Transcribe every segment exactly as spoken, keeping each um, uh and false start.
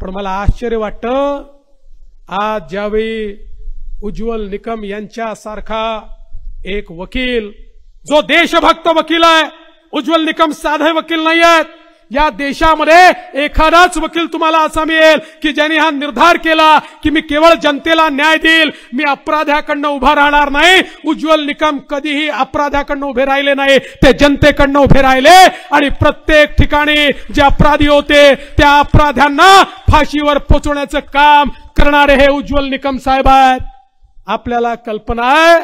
पण मला आश्चर्य वाटतं, आज ज्यावेळी उज्ज्वल निकम यांच्यासारखा एक वकील, जो देशभक्त वकील आहे, उज्ज्वल निकम साधे वकील नाही आहेत, या देशामध्ये एखादाच वकील तुम्हाला असा मिळेल की ज्यांनी हा निर्धार केला की मी केवळ जनतेला न्याय देईल, मी अपराध्याकडनं उभा राहणार नाही. उज्ज्वल निकम कधीही अपराध्याकडनं उभे राहिले नाही, ते जनतेकडनं उभे राहिले आणि प्रत्येक ठिकाणी जे अपराधी होते त्या अपराध्यांना फाशीवर पोचवण्याचं काम करणारे हे उज्ज्वल निकम साहेब आहेत. आपल्याला कल्पना आहे,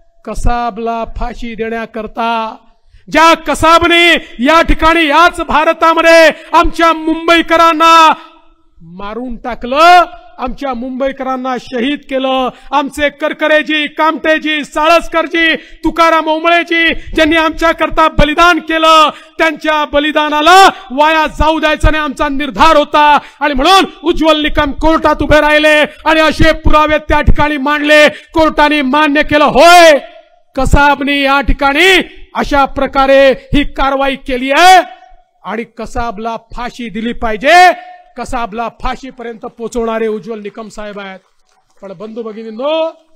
कसाबला फाशी देण्याकरता ज्या कसाबने या ठिकाणी याच भारतामध्ये आमच्या मुंबईकरांना मारून टाकलं, आमच्या मुंबईकरांना शहीद केलं, आमचे करकरेजी, कामटेजी, साळसकरजी, तुकाराम ओंबळेजी ज्यांनी आमच्याकरता बलिदान केलं, त्यांच्या बलिदानाला वाया जाऊ द्यायचा नाही आमचा निर्धार होता. आणि म्हणून उज्ज्वल निकम कोर्टात उभे राहिले आणि असे पुरावे त्या ठिकाणी मांडले. कोर्टाने मान्य केलं, होय कसाबने या ठिकाणी अशा प्रकारे ही कारवाई केली आहे आणि कसाबला फाशी दिली पाहिजे. कसाबला फाशीपर्यंत पोहोचवणारे उज्ज्वल निकम साहेब आहेत. पण बंधू भगिनींनो,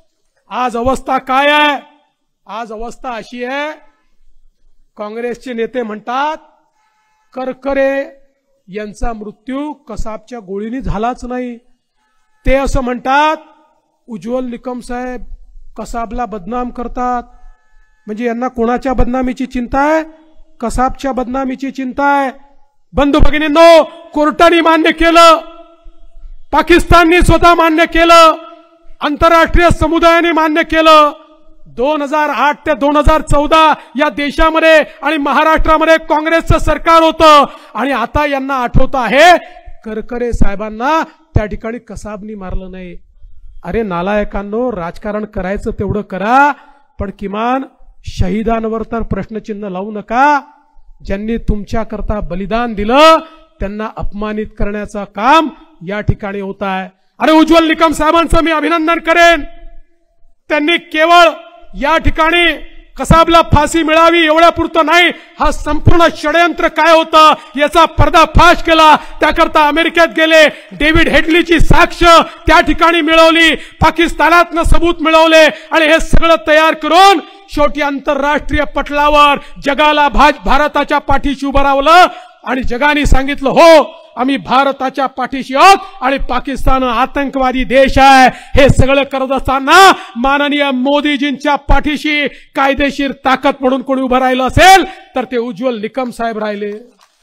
आज अवस्था काय आहे? आज अवस्था अशी आहे, काँग्रेसचे नेते म्हणतात करकरे यांचा मृत्यू कसाबच्या गोळीने झालाच नाही. ते असं म्हणतात उज्ज्वल निकम साहेब कसाबला बदनाम करतात. म्हणजे यांना कोणाच्या बदनामीची चिंता आहे? कसाबच्या बदनामीची चिंता आहे. बंधू भगिनींनो, कोर्टाने मान्य केलं, पाकिस्तानने स्वतः मान्य केलं, आंतरराष्ट्रीय समुदायाने मान्य केलं. दोन हजार आठ ते दोन हजार चौदा या देशामध्ये आणि महाराष्ट्रामध्ये काँग्रेसचं सरकार होतं आणि आता यांना आठवतं आहे करकरे साहेबांना त्या ठिकाणी कसाबनी मारलं नाही. अरे नालायकांनो, राजकारण करायचं तेवढं करा, पण किमान शहीदांवर तर प्रश्नचिन्ह लावू नका. ज्यांनी तुमच्याकरता बलिदान दिलं त्यांना अपमानित करण्याचं काम या ठिकाणी होत आहे. अरे उज्ज्वल निकम साहेबांचं मी अभिनंदन करेन. त्यांनी केवळ या ठिकाणी कसाबला फाशी मिळावी एवढ्यापुरतं नाही, हा संपूर्ण षडयंत्र काय होतं याचा पर्दाफाश केला. त्याकरता अमेरिकेत गेले, डेव्हिड हेडलीची साक्ष त्या ठिकाणी मिळवली, पाकिस्तानातनं सबूत मिळवले आणि हे सगळं तयार करून शेवटी आंतरराष्ट्रीय पटलावर जगाला भारताच्या पाठीशी उभं रावलं आणि जगाने सांगितलं हो आम्ही भारताच्या पाठीशी आहोत आणि पाकिस्तान आतंकवादी देश आहे. हे सगळं करत असताना माननीय मोदीजींच्या पाठीशी कायदेशीर ताकद म्हणून कोणी उभं राहिलं असेल तर ते उज्ज्वल निकम साहेब राहिले.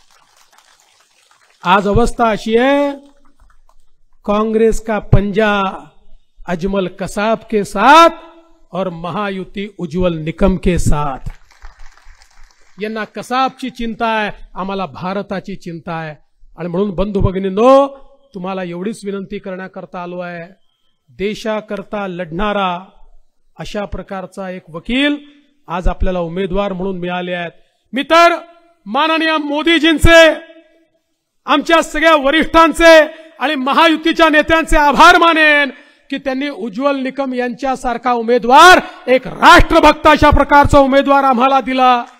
आज अवस्था अशी आहे, कांग्रेस का पंजा अजमल कसाब के साथ और महायुति उज्ज्वल निकम के साथ. यांना कसाबची चिंता आहे, आम्हाला भारताची चिंता आहे. आणि म्हणून बंधू भगिनींनो, तुम्हाला एवढीच विनंती करण्याकरता आलो आहे, देशाकरता लढणारा अशा प्रकारचा एक वकील आज आपल्याला उमेदवार म्हणून मिळाले आहेत. मी तर माननीय मोदीजींचे, आमच्या सगळ्या वरिष्ठांचे आणि महायुतीच्या नेत्यांचे आभार मानेन की त्यांनी उज्ज्वल निकम यांच्यासारखा उमेदवार, एक राष्ट्रभक्त अशा प्रकारचा उमेदवार आम्हाला दिला.